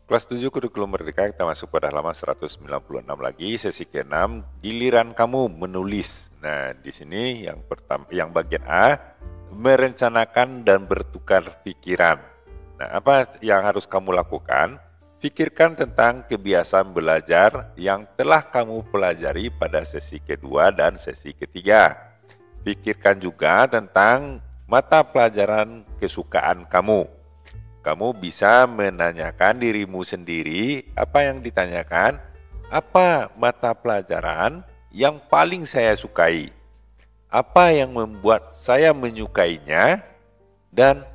Kelas 7 Kurikulum Merdeka, kita masuk pada halaman 196 lagi, sesi ke-6, giliran kamu menulis. Nah, di sini yang pertama, yang bagian A, merencanakan dan bertukar pikiran. Nah, apa yang harus kamu lakukan? Pikirkan tentang kebiasaan belajar yang telah kamu pelajari pada sesi kedua dan sesi ketiga. Pikirkan juga tentang mata pelajaran kesukaan kamu. Kamu bisa menanyakan dirimu sendiri apa yang ditanyakan, apa mata pelajaran yang paling saya sukai, apa yang membuat saya menyukainya, dan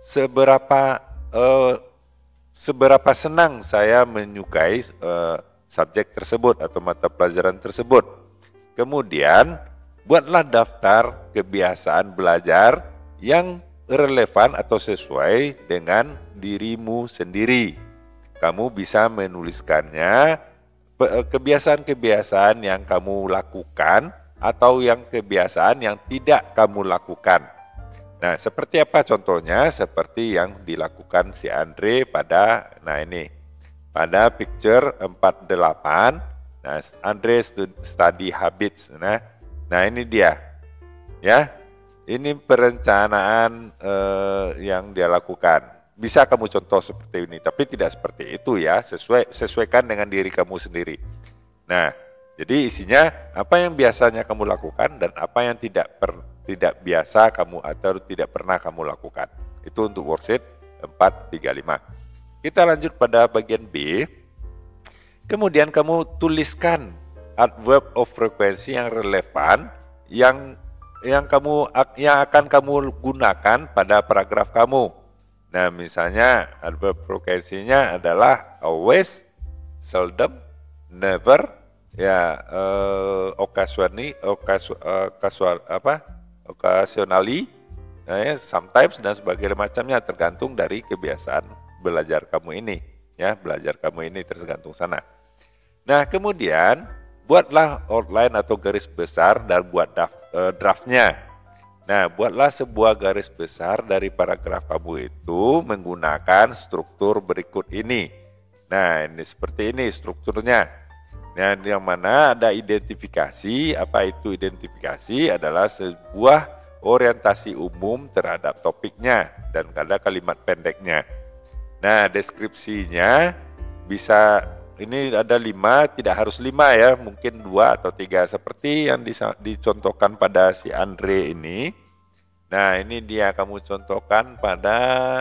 seberapa senang saya menyukai subjek tersebut atau mata pelajaran tersebut. Kemudian, buatlah daftar kebiasaan belajar yang relevan atau sesuai dengan dirimu sendiri. Kamu bisa menuliskannya kebiasaan-kebiasaan yang kamu lakukan atau yang kebiasaan yang tidak kamu lakukan. Nah, seperti apa contohnya? Seperti yang dilakukan si Andre pada pada picture 48. Nah, Andre study habits. Nah ini dia. Ya. Ini perencanaan yang dia lakukan. Bisa kamu contoh seperti ini, tapi tidak seperti itu ya. Sesuaikan dengan diri kamu sendiri. Nah, jadi isinya apa yang biasanya kamu lakukan dan apa yang tidak biasa kamu atau tidak pernah kamu lakukan. Itu untuk worksheet 435. Kita lanjut pada bagian B. Kemudian kamu tuliskan adverb of frequency yang relevan yang akan kamu gunakan pada paragraf kamu. Nah, misalnya adverb frekuensinya adalah always, seldom, never, ya, occasionally, sometimes dan sebagainya macamnya, tergantung dari kebiasaan belajar kamu ini. Ya, belajar kamu ini tergantung sana. Nah, kemudian buatlah outline atau garis besar dan buat draftnya. Nah, buatlah sebuah garis besar dari paragraf kamu itu menggunakan struktur berikut ini. Nah, ini seperti ini strukturnya. Nah, yang mana ada identifikasi. Apa itu identifikasi? Adalah sebuah orientasi umum terhadap topiknya dan ada kalimat pendeknya. Nah, deskripsinya bisa, ini ada 5, tidak harus 5 ya, mungkin 2 atau 3 seperti yang dicontohkan pada si Andre ini. Nah, ini dia kamu contohkan pada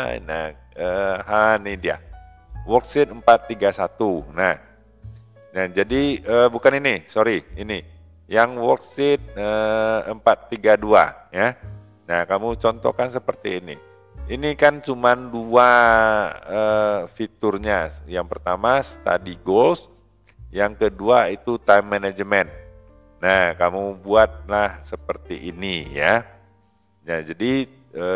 ini dia. Worksheet 431. Nah, jadi bukan ini, ini. Yang worksheet 432 ya. Nah, kamu contohkan seperti ini. Ini kan cuma 2 fiturnya. Yang pertama study goals, yang kedua itu time management. Nah, kamu buatlah seperti ini ya. Nah, jadi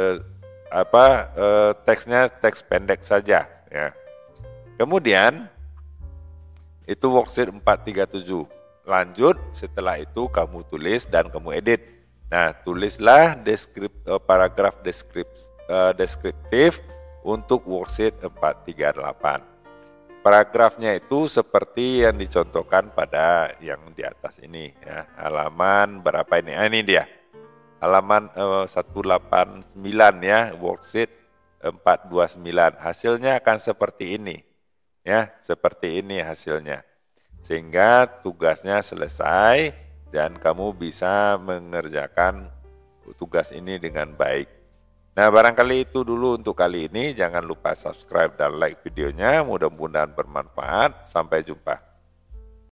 teksnya teks pendek saja ya. Kemudian itu worksheet 437. Lanjut, setelah itu kamu tulis dan kamu edit. Nah, tulislah paragraf deskriptif untuk worksheet 438. Paragrafnya itu seperti yang dicontohkan pada yang di atas ini ya. Halaman berapa ini? Ini dia. Halaman 189 ya, worksheet 429. Hasilnya akan seperti ini. Ya, seperti ini hasilnya. Sehingga tugasnya selesai dan kamu bisa mengerjakan tugas ini dengan baik. Nah, barangkali itu dulu untuk kali ini. Jangan lupa subscribe dan like videonya. Mudah-mudahan bermanfaat. Sampai jumpa.